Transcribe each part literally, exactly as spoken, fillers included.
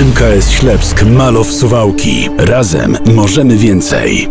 M K S Ślepsk, Malow, Suwałki. Razem możemy więcej.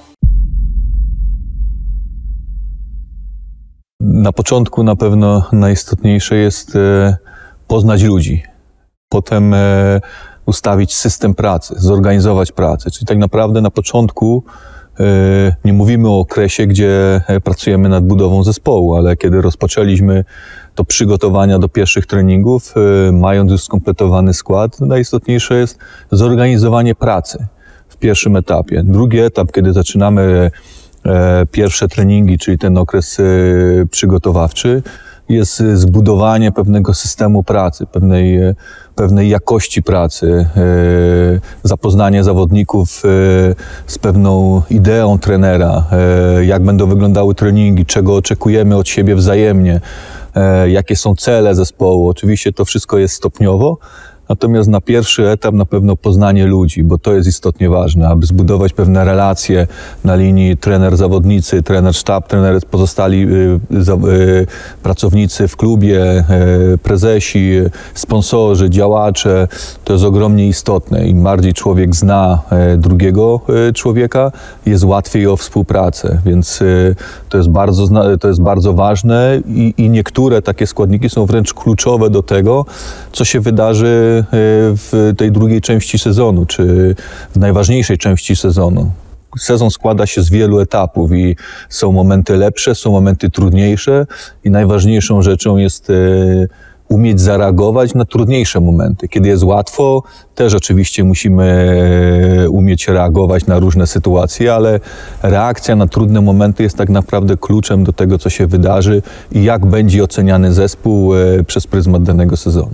Na początku na pewno najistotniejsze jest e, poznać ludzi. Potem e, ustawić system pracy, zorganizować pracę. Czyli tak naprawdę na początku e, nie mówimy o okresie, gdzie pracujemy nad budową zespołu, ale kiedy rozpoczęliśmy to przygotowania do pierwszych treningów, e, mając już skompletowany skład, najistotniejsze jest zorganizowanie pracy w pierwszym etapie. Drugi etap, kiedy zaczynamy e, pierwsze treningi, czyli ten okres e, przygotowawczy, jest zbudowanie pewnego systemu pracy, pewnej, pewnej jakości pracy, zapoznanie zawodników z pewną ideą trenera, jak będą wyglądały treningi, czego oczekujemy od siebie wzajemnie, jakie są cele zespołu. Oczywiście to wszystko jest stopniowo, natomiast na pierwszy etap na pewno poznanie ludzi, bo to jest istotnie ważne, aby zbudować pewne relacje na linii trener-zawodnicy, trener-sztab, trener, pozostali y, za, y, pracownicy w klubie, y, prezesi, sponsorzy, działacze. To jest ogromnie istotne. Im bardziej człowiek zna y, drugiego y, człowieka, jest łatwiej o współpracę, więc y, to jest bardzo, to jest bardzo ważne i, i niektóre takie składniki są wręcz kluczowe do tego, co się wydarzy w tej drugiej części sezonu, czy w najważniejszej części sezonu. Sezon składa się z wielu etapów i są momenty lepsze, są momenty trudniejsze i najważniejszą rzeczą jest umieć zareagować na trudniejsze momenty. Kiedy jest łatwo, też oczywiście musimy umieć reagować na różne sytuacje, ale reakcja na trudne momenty jest tak naprawdę kluczem do tego, co się wydarzy i jak będzie oceniany zespół przez pryzmat danego sezonu.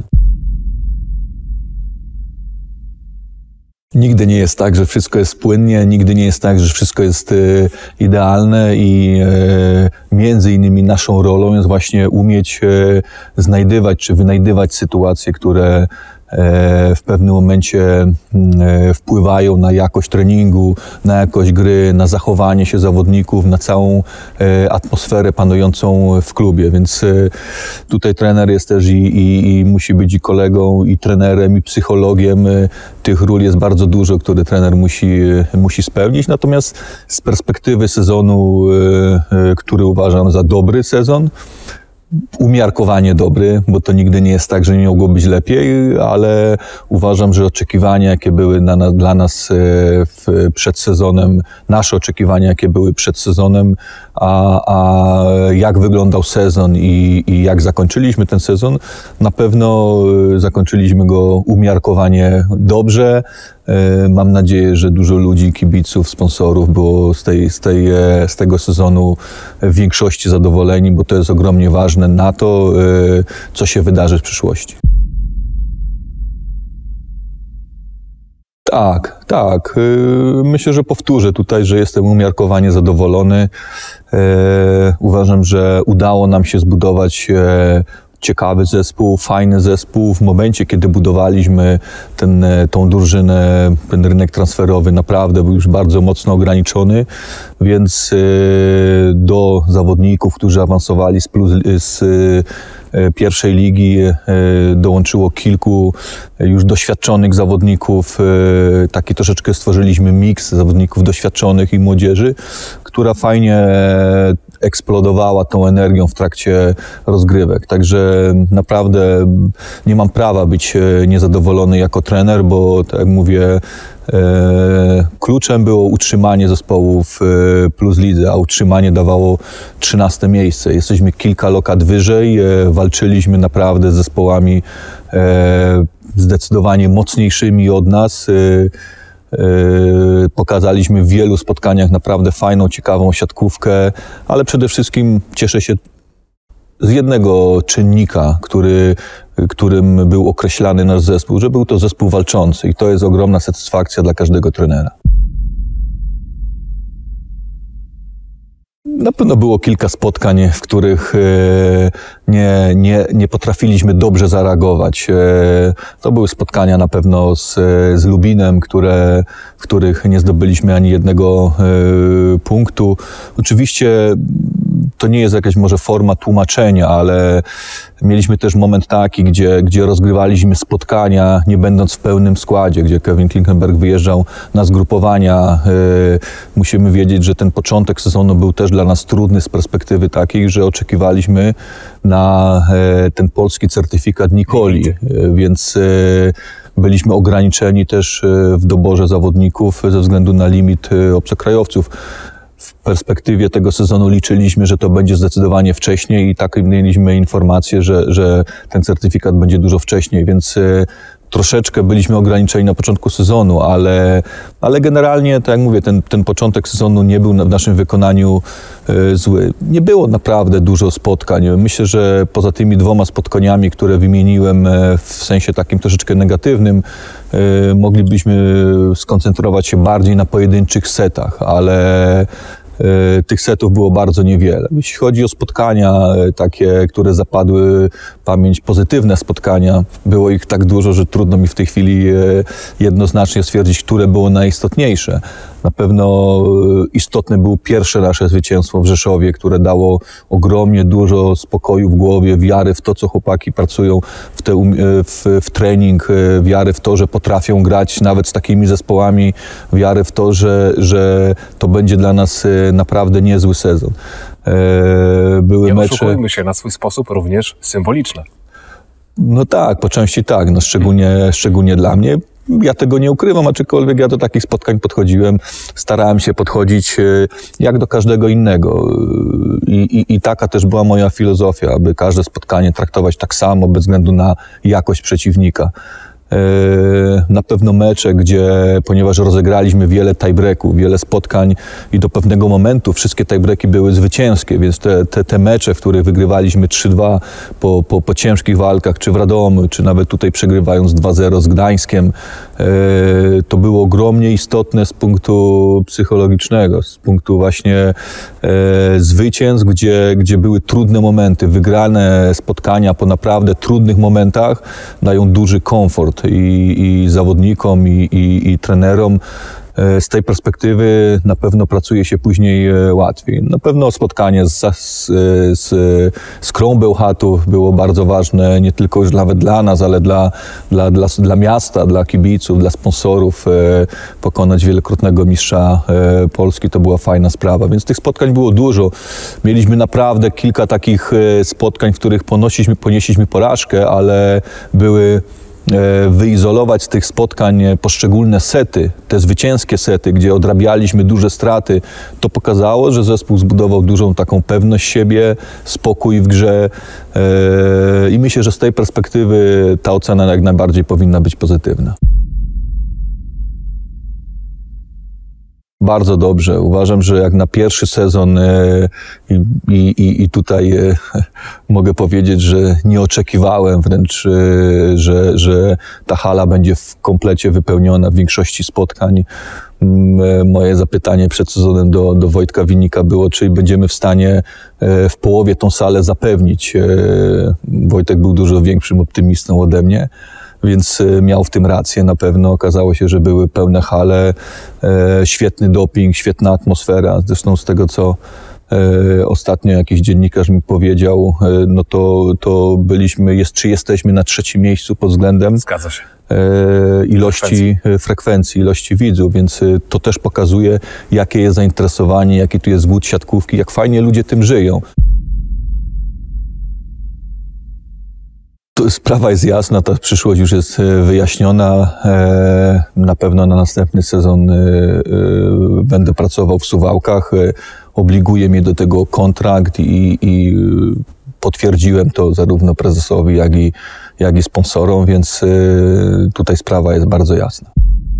Nigdy nie jest tak, że wszystko jest płynnie, nigdy nie jest tak, że wszystko jest y, idealne i y, między innymi naszą rolą jest właśnie umieć y, znajdywać czy wynajdywać sytuacje, które w pewnym momencie wpływają na jakość treningu, na jakość gry, na zachowanie się zawodników, na całą atmosferę panującą w klubie. Więc tutaj trener jest też i, i, i musi być i kolegą, i trenerem, i psychologiem. Tych ról jest bardzo dużo, które trener musi, musi spełnić. Natomiast z perspektywy sezonu, który uważam za dobry sezon, umiarkowanie dobry, bo to nigdy nie jest tak, że nie mogło być lepiej, ale uważam, że oczekiwania, jakie były na, na, dla nas w, przed sezonem, nasze oczekiwania, jakie były przed sezonem, a, a jak wyglądał sezon i, i jak zakończyliśmy ten sezon, na pewno zakończyliliśmy go umiarkowanie dobrze. Mam nadzieję, że dużo ludzi, kibiców, sponsorów było z, tej, z, tej, z tego sezonu w większości zadowoleni, bo to jest ogromnie ważne na to, co się wydarzy w przyszłości. Tak, tak. Myślę, że powtórzę tutaj, że jestem umiarkowanie zadowolony. Uważam, że udało nam się zbudować ciekawy zespół, fajny zespół. W momencie, kiedy budowaliśmy ten, tą drużynę, ten rynek transferowy naprawdę był już bardzo mocno ograniczony, więc do zawodników, którzy awansowali z, plus, z pierwszej ligi, dołączyło kilku już doświadczonych zawodników. Taki troszeczkę stworzyliśmy miks zawodników doświadczonych i młodzieży, która fajnie eksplodowała tą energią w trakcie rozgrywek. Także naprawdę nie mam prawa być niezadowolony jako trener, bo tak jak mówię, kluczem było utrzymanie zespołu w Plus Lidze, a utrzymanie dawało trzynaste miejsce. Jesteśmy kilka lokat wyżej, walczyliśmy naprawdę z zespołami zdecydowanie mocniejszymi od nas. Pokazaliśmy w wielu spotkaniach naprawdę fajną, ciekawą siatkówkę, ale przede wszystkim cieszę się z jednego czynnika, który, którym był określany nasz zespół, że był to zespół walczący i to jest ogromna satysfakcja dla każdego trenera. Na pewno było kilka spotkań, w których nie, nie, nie potrafiliśmy dobrze zareagować. To były spotkania na pewno z, z Lubinem, które, w których nie zdobyliśmy ani jednego punktu. Oczywiście to nie jest jakaś może forma tłumaczenia, ale mieliśmy też moment taki, gdzie, gdzie rozgrywaliśmy spotkania, nie będąc w pełnym składzie, gdzie Kevin Klinkenberg wyjeżdżał na zgrupowania. Musimy wiedzieć, że ten początek sezonu był też dla nas trudny z perspektywy takiej, że oczekiwaliśmy na ten polski certyfikat Nikoli, więc byliśmy ograniczeni też w doborze zawodników ze względu na limit obcokrajowców. W perspektywie tego sezonu liczyliśmy, że to będzie zdecydowanie wcześniej i tak mieliśmy informację, że, że ten certyfikat będzie dużo wcześniej, więc troszeczkę byliśmy ograniczeni na początku sezonu, ale, ale generalnie, tak jak mówię, ten, ten początek sezonu nie był w naszym wykonaniu y, zły. Nie było naprawdę dużo spotkań. Myślę, że poza tymi dwoma spotkaniami, które wymieniłem w sensie takim troszeczkę negatywnym, y, moglibyśmy skoncentrować się bardziej na pojedynczych setach, ale tych setów było bardzo niewiele. Jeśli chodzi o spotkania takie, które zapadły w pamięć, pozytywne spotkania, było ich tak dużo, że trudno mi w tej chwili jednoznacznie stwierdzić, które było najistotniejsze. Na pewno istotne było pierwsze nasze zwycięstwo w Rzeszowie, które dało ogromnie dużo spokoju w głowie, wiary w to, co chłopaki pracują w, te, w, w trening, wiary w to, że potrafią grać nawet z takimi zespołami, wiary w to, że, że to będzie dla nas naprawdę niezły sezon. Były Nie mecze... oszukujmy się, na swój sposób również symboliczne. No tak, po części tak, no szczególnie, szczególnie dla mnie. Ja tego nie ukrywam, aczkolwiek ja do takich spotkań podchodziłem, starałem się podchodzić jak do każdego innego. I, i, i taka też była moja filozofia, aby każde spotkanie traktować tak samo, bez względu na jakość przeciwnika. Na pewno mecze, gdzie, ponieważ rozegraliśmy wiele tiebreaków, wiele spotkań i do pewnego momentu wszystkie tiebreaki były zwycięskie, więc te, te, te mecze, w których wygrywaliśmy trzy dwa po, po, po ciężkich walkach, czy w Radomiu, czy nawet tutaj przegrywając dwa zero z Gdańskiem, to było ogromnie istotne z punktu psychologicznego, z punktu właśnie zwycięstw, gdzie, gdzie były trudne momenty. Wygrane spotkania po naprawdę trudnych momentach dają duży komfort i, i zawodnikom, i, i, i trenerom. Z tej perspektywy na pewno pracuje się później łatwiej. Na pewno spotkanie z, z, z, z Krą Bełchatów było bardzo ważne, nie tylko już nawet dla nas, ale dla, dla, dla, dla miasta, dla kibiców, dla sponsorów. Pokonać wielokrotnego mistrza Polski to była fajna sprawa, więc tych spotkań było dużo. Mieliśmy naprawdę kilka takich spotkań, w których ponosiliśmy, ponieśliśmy porażkę, ale były wyizolować z tych spotkań poszczególne sety, te zwycięskie sety, gdzie odrabialiśmy duże straty, to pokazało, że zespół zbudował dużą taką pewność siebie, spokój w grze i myślę, że z tej perspektywy ta ocena jak najbardziej powinna być pozytywna. Bardzo dobrze. Uważam, że jak na pierwszy sezon e, i, i, i tutaj e, mogę powiedzieć, że nie oczekiwałem wręcz, e, że, że ta hala będzie w komplecie wypełniona w większości spotkań. E, moje zapytanie przed sezonem do, do Wojtka Winnika było, czy będziemy w stanie e, w połowie tą salę zapewnić. E, Wojtek był dużo większym optymistą ode mnie, więc miał w tym rację. Na pewno okazało się, że były pełne hale, e, świetny doping, świetna atmosfera. Zresztą z tego, co e, ostatnio jakiś dziennikarz mi powiedział, e, no to, to byliśmy, jest, czy jesteśmy na trzecim miejscu pod względem Zgadza się. e, ilości frekwencji. frekwencji, ilości widzów, więc to też pokazuje, jakie jest zainteresowanie, jaki tu jest głód siatkówki, jak fajnie ludzie tym żyją. Sprawa jest jasna, ta przyszłość już jest wyjaśniona. Na pewno na następny sezon będę pracował w Suwałkach. Obliguje mnie do tego kontrakt i, i potwierdziłem to zarówno prezesowi, jak i, jak i sponsorom, więc tutaj sprawa jest bardzo jasna.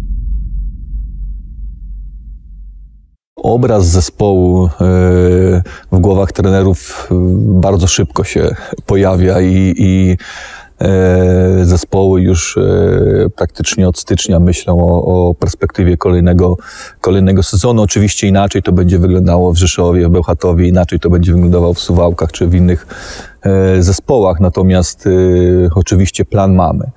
Obraz zespołu w głowach trenerów bardzo szybko się pojawia i, i zespoły już praktycznie od stycznia myślą o, o perspektywie kolejnego, kolejnego sezonu. Oczywiście inaczej to będzie wyglądało w Rzeszowie, w Bełchatowie, inaczej to będzie wyglądało w Suwałkach czy w innych zespołach, natomiast oczywiście plan mamy.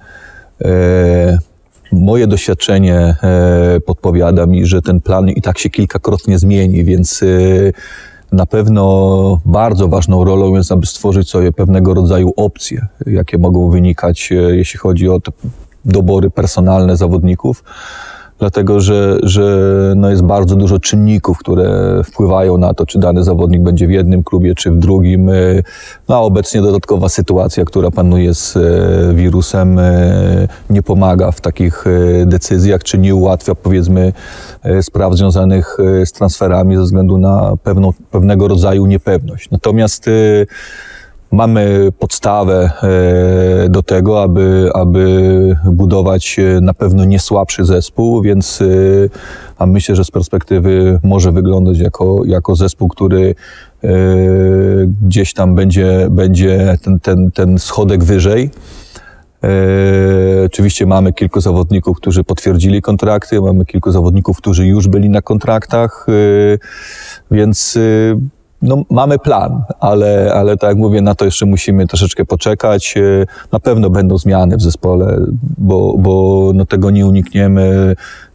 Moje doświadczenie e, podpowiada mi, że ten plan i tak się kilkakrotnie zmieni, więc e, Na pewno bardzo ważną rolą jest, aby stworzyć sobie pewnego rodzaju opcje, jakie mogą wynikać, jeśli chodzi o te dobory personalne zawodników, dlatego że, że no jest bardzo dużo czynników, które wpływają na to, czy dany zawodnik będzie w jednym klubie, czy w drugim. No a obecnie dodatkowa sytuacja, która panuje z wirusem, nie pomaga w takich decyzjach, czy nie ułatwia, powiedzmy, spraw związanych z transferami ze względu na pewną, pewnego rodzaju niepewność. Natomiast mamy podstawę do tego, aby, aby budować na pewno nie słabszy zespół, więc a myślę, że z perspektywy może wyglądać jako, jako zespół, który gdzieś tam będzie, będzie ten, ten, ten schodek wyżej. Oczywiście mamy kilku zawodników, którzy potwierdzili kontrakty, mamy kilku zawodników, którzy już byli na kontraktach, więc no, mamy plan, ale, ale tak jak mówię, na to jeszcze musimy troszeczkę poczekać. Na pewno będą zmiany w zespole, bo, bo no, tego nie unikniemy,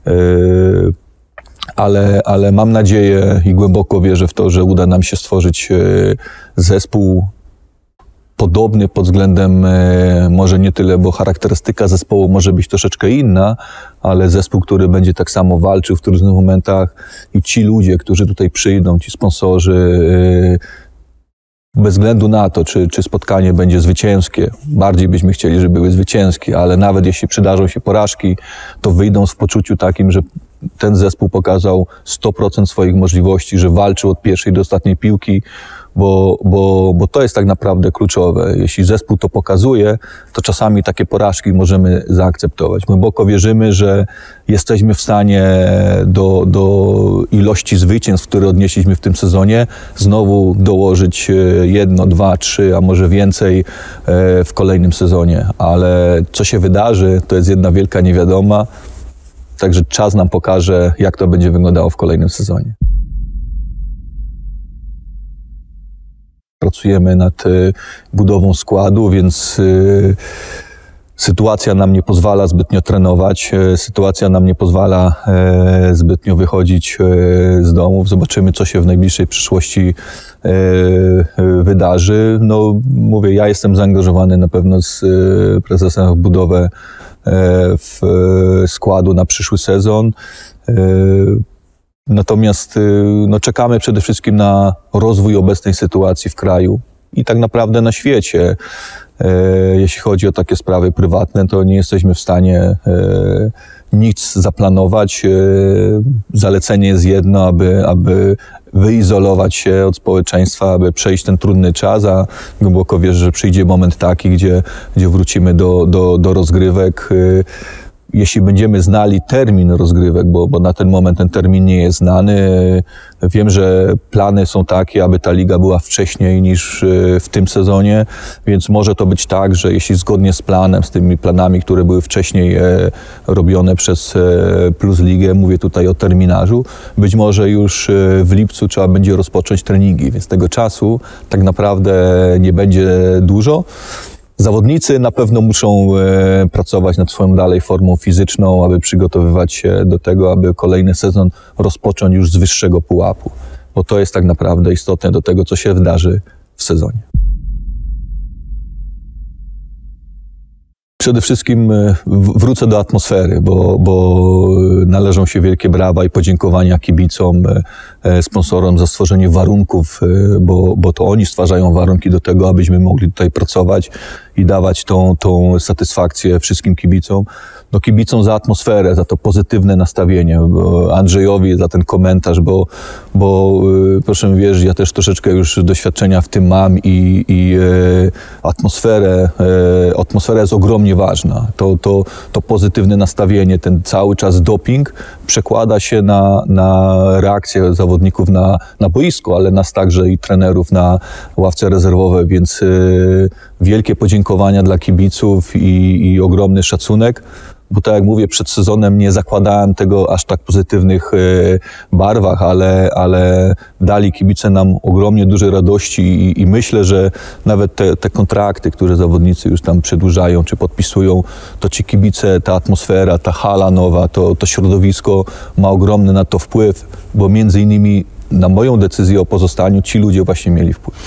ale, ale mam nadzieję i głęboko wierzę w to, że uda nam się stworzyć zespół podobny pod względem, może nie tyle, bo charakterystyka zespołu może być troszeczkę inna, ale zespół, który będzie tak samo walczył w trudnych momentach i ci ludzie, którzy tutaj przyjdą, ci sponsorzy, bez względu na to, czy, czy spotkanie będzie zwycięskie, bardziej byśmy chcieli, żeby były zwycięskie, ale nawet jeśli przydarzą się porażki, to wyjdą w poczuciu takim, że ten zespół pokazał sto procent swoich możliwości, że walczył od pierwszej do ostatniej piłki, bo, bo, bo to jest tak naprawdę kluczowe. Jeśli zespół to pokazuje, to czasami takie porażki możemy zaakceptować. Głęboko wierzymy, że jesteśmy w stanie do, do ilości zwycięstw, które odnieśliśmy w tym sezonie, znowu dołożyć jedno, dwa, trzy, a może więcej w kolejnym sezonie. Ale co się wydarzy, to jest jedna wielka niewiadoma. Także czas nam pokaże, jak to będzie wyglądało w kolejnym sezonie. Pracujemy nad budową składu, więc sytuacja nam nie pozwala zbytnio trenować, sytuacja nam nie pozwala zbytnio wychodzić z domów. Zobaczymy, co się w najbliższej przyszłości wydarzy. No, mówię, ja jestem zaangażowany na pewno z prezesem w budowę w składu na przyszły sezon. Natomiast no, czekamy przede wszystkim na rozwój obecnej sytuacji w kraju i tak naprawdę na świecie. Jeśli chodzi o takie sprawy prywatne, to nie jesteśmy w stanie nic zaplanować. Zalecenie jest jedno, aby, aby wyizolować się od społeczeństwa, aby przejść ten trudny czas, a głęboko wierzę, że przyjdzie moment taki, gdzie, gdzie wrócimy do, do, do rozgrywek. Jeśli będziemy znali termin rozgrywek, bo, bo na ten moment ten termin nie jest znany, wiem, że plany są takie, aby ta liga była wcześniej niż w tym sezonie, więc może to być tak, że jeśli zgodnie z planem, z tymi planami, które były wcześniej robione przez Plus Ligę, mówię tutaj o terminarzu, być może już w lipcu trzeba będzie rozpocząć treningi, więc tego czasu tak naprawdę nie będzie dużo. Zawodnicy na pewno muszą e, pracować nad swoją dalej formą fizyczną, aby przygotowywać się do tego, aby kolejny sezon rozpocząć już z wyższego pułapu, bo to jest tak naprawdę istotne do tego, co się wydarzy w sezonie. Przede wszystkim wrócę do atmosfery, bo, bo należą się wielkie brawa i podziękowania kibicom, sponsorom za stworzenie warunków, bo, bo to oni stwarzają warunki do tego, abyśmy mogli tutaj pracować i dawać tą, tą satysfakcję wszystkim kibicom. No kibicom za atmosferę, za to pozytywne nastawienie, Andrzejowi za ten komentarz, bo, bo proszę mi wierzyć, ja też troszeczkę już doświadczenia w tym mam i, i e, atmosferę, e, atmosfera jest ogromnie ważna. To, to, to pozytywne nastawienie, ten cały czas doping przekłada się na, na reakcję zawodników na, na boisku, ale nas także i trenerów na ławce rezerwowej, więc e, wielkie podziękowania dla kibiców i, i ogromny szacunek. Bo tak jak mówię, przed sezonem nie zakładałem tego aż tak pozytywnych barwach, ale, ale dali kibice nam ogromnie duże radości i, i myślę, że nawet te, te kontrakty, które zawodnicy już tam przedłużają czy podpisują, to ci kibice, ta atmosfera, ta hala nowa, to, to środowisko ma ogromny na to wpływ, bo między innymi na moją decyzję o pozostaniu ci ludzie właśnie mieli wpływ.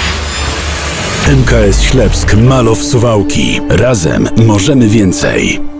M K S Ślepsk, Malow, Suwałki. Razem możemy więcej.